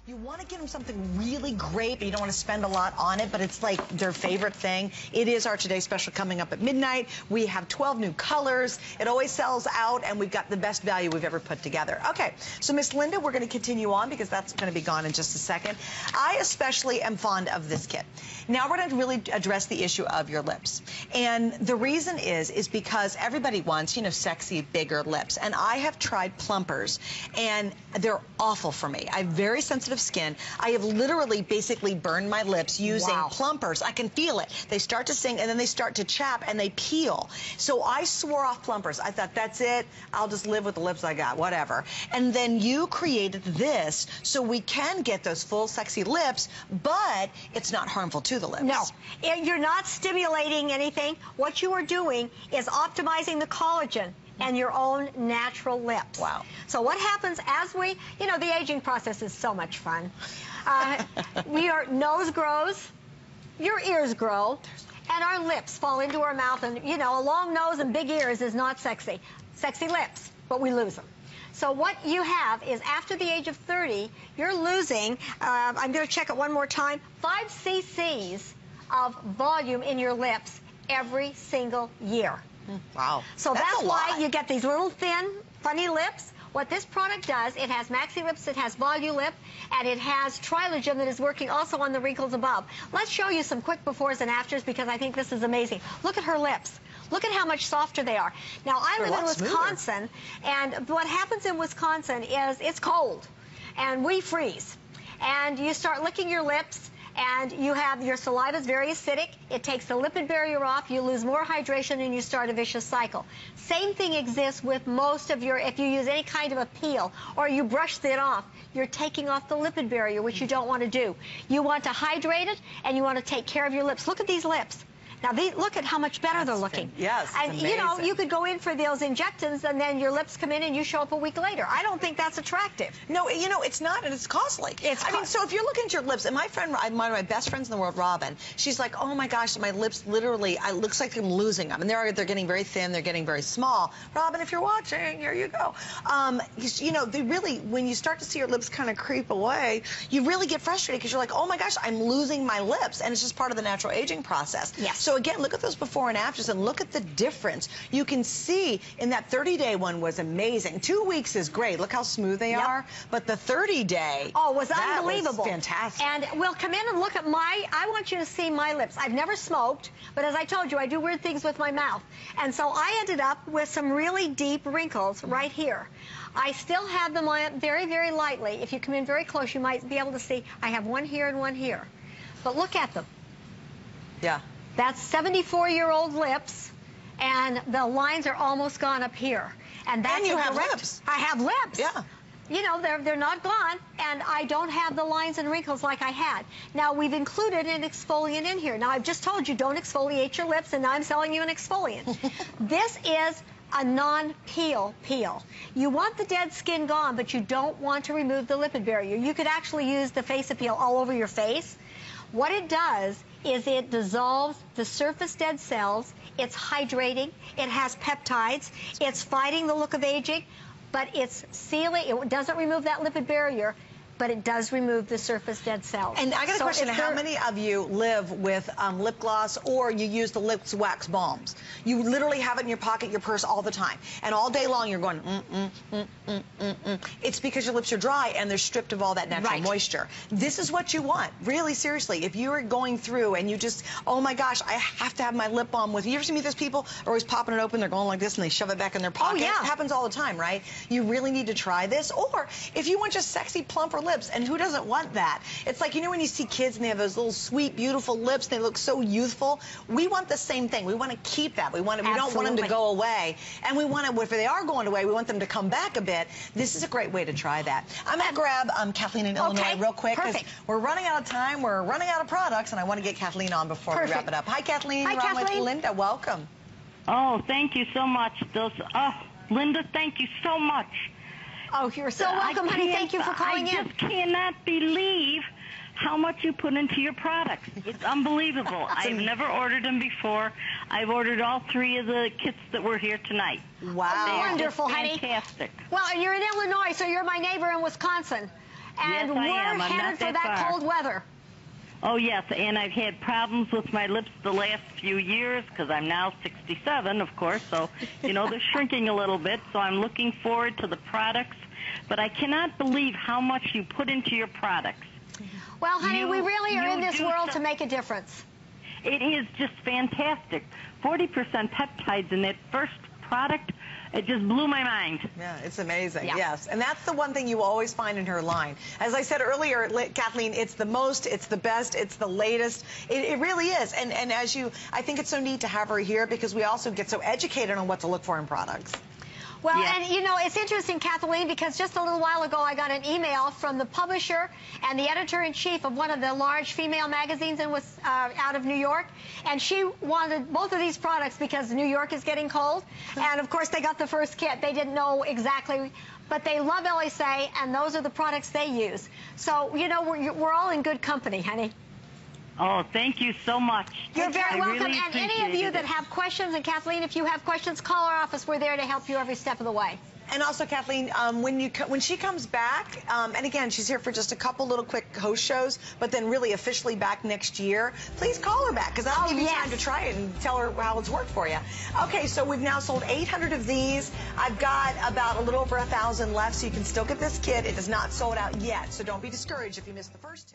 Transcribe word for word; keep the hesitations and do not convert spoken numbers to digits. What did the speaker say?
You want to get them something really great, but you don't want to spend a lot on it, but it's like their favorite thing. It is our Today Special coming up at midnight. We have twelve new colors. It always sells out, and we've got the best value we've ever put together. Okay, so Miss Linda, we're going to continue on because that's going to be gone in just a second. I especially am fond of this kit. Now we're going to really address the issue of your lips. And the reason is, is because everybody wants, you know, sexy, bigger lips. And I have tried plumpers, and they're awful for me. I have very sensitive skin. I have literally basically burned my lips using wow. plumpers. I can feel it. They start to sting, and then they start to chap, and they peel. So I swore off plumpers. I thought, that's it. I'll just live with the lips I got, whatever. And then you created this so we can get those full, sexy lips, but it's not harmful to the lips. No, you're not stimulating anything. What you are doing is optimizing the collagen and your own natural lips. Wow. So what happens as we, you know, the aging process is so much fun. Uh, your nose grows, your ears grow, and our lips fall into our mouth. And, you know, a long nose and big ears is not sexy. Sexy lips, but we lose them. So what you have is after the age of thirty, you're losing, uh, I'm going to check it one more time, five C C's of volume in your lips every single year. Wow. So that's, that's why you get these little thin, funny lips. What this product does, it has Maxi Lips, it has Volulip, and it has Trilogen that is working also on the wrinkles above. Let's show you some quick befores and afters because I think this is amazing. Look at her lips. Look at how much softer they are. Now, I live in Wisconsin, and what happens in Wisconsin is it's cold, and we freeze. And you start licking your lips, and you have your saliva is very acidic. It takes the lipid barrier off. You lose more hydration, and you start a vicious cycle. Same thing exists with most of your, if you use any kind of a peel or you brush it off, you're taking off the lipid barrier, which you don't want to do. You want to hydrate it, and you want to take care of your lips. Look at these lips. Now, these, look at how much better That's they're looking. Yes, and amazing. you know, you could go in for those injections, and then your lips come in, and you show up a week later. I don't think that's attractive. No, you know, it's not, and it's costly. It's I co mean, so if you're looking at your lips, and my friend, one of my best friends in the world, Robin, she's like, oh my gosh, my lips literally, it looks like I'm losing them, and they're they're getting very thin, they're getting very small. Robin, if you're watching, here you go. Um, you, you know, they really, when you start to see your lips kind of creep away, you really get frustrated because you're like, oh my gosh, I'm losing my lips, and it's just part of the natural aging process. Yes. So again, look at those before and afters and look at the difference. You can see in that thirty day one was amazing. Two weeks is great. Look how smooth they yep. are. But the thirty day, oh, was that unbelievable. Was fantastic. And we'll come in and look at my, I want you to see my lips. I've never smoked, but as I told you, I do weird things with my mouth. And so I ended up with some really deep wrinkles right here. I still have them on very, very lightly. If you come in very close, you might be able to see I have one here and one here. But look at them. Yeah. That's seventy-four-year-old lips, and the lines are almost gone up here. And that's and you have direct, lips. I have lips. Yeah. You know, they're, they're not gone, and I don't have the lines and wrinkles like I had. Now, we've included an exfoliant in here. Now, I've just told you don't exfoliate your lips, and now I'm selling you an exfoliant. This is a non-peel peel. You want the dead skin gone, but you don't want to remove the lipid barrier. You could actually use the face appeal all over your face. What it does is it dissolves the surface dead cells, it's hydrating, it has peptides, it's fighting the look of aging, but it's sealing, it doesn't remove that lipid barrier, but it does remove the surface dead cells. And I got a so question, how there... many of you live with um, lip gloss or you use the lips wax balms? You literally have it in your pocket, your purse all the time. And all day long you're going, mm, mm, mm, mm, mm, mm. It's because your lips are dry and they're stripped of all that natural right. moisture. This is what you want, really seriously. If you are going through and you just, oh my gosh, I have to have my lip balm with you. You ever see those people are always popping it open, they're going like this and they shove it back in their pocket? Oh, yeah. It happens all the time, right? You really need to try this. Or if you want just sexy, plumper lips, and who doesn't want that? It's like, you know when you see kids and they have those little sweet, beautiful lips, they look so youthful? We want the same thing. We want to keep that. We want to, we don't want them to go away. And we want to, if they are going away, we want them to come back a bit. This is a great way to try that. I'm going to grab um, Kathleen in okay. Illinois real quick. Perfect. We're running out of time. We're running out of products, and I want to get Kathleen on before Perfect. we wrap it up. Hi, Kathleen. Hi, You're on Kathleen. with Linda. Welcome. Oh, thank you so much. Those, oh, Linda, thank you so much. Oh, you're so welcome, honey. Thank you for calling in. I just cannot believe how much you put into your products. It's unbelievable. I've never ordered them before. I've ordered all three of the kits that were here tonight. Wow. Wonderful, honey. Fantastic. Well, and you're in Illinois, so you're my neighbor in Wisconsin. And Yes, I we're am. I'm headed not for that that far. cold weather. Oh, yes, and I've had problems with my lips the last few years because I'm now sixty-seven, of course, so, you know, they're shrinking a little bit, so I'm looking forward to the products. But I cannot believe how much you put into your products. Well, honey, You- we really are you in this do world so- to make a difference. It is just fantastic. forty percent peptides in that first product. It just blew my mind. Yeah, it's amazing, Yeah. yes. And that's the one thing you always find in her line. As I said earlier, Li- Kathleen, it's the most, it's the best, it's the latest. It, it really is. And, and as you, I think it's so neat to have her here because we also get so educated on what to look for in products. Well, Yes. and you know, it's interesting, Kathleen, because just a little while ago I got an email from the publisher and the editor-in-chief of one of the large female magazines in, was, uh, out of New York, and she wanted both of these products because New York is getting cold, and of course they got the first kit. They didn't know exactly, but they love L S A, and those are the products they use. So, you know, we're, we're all in good company, honey. Oh, thank you so much. You're very I welcome. really And any of you appreciated that it. have questions, and Kathleen, if you have questions, call our office. We're there to help you every step of the way. And also, Kathleen, um, when you co- when she comes back, um, and again, she's here for just a couple little quick host shows, but then really officially back next year, please call her back because that'll Oh, give you yes. time to try it and tell her how it's worked for you. Okay, so we've now sold eight hundred of these. I've got about a little over a thousand left, so you can still get this kit. It is not sold out yet, so don't be discouraged if you missed the first two.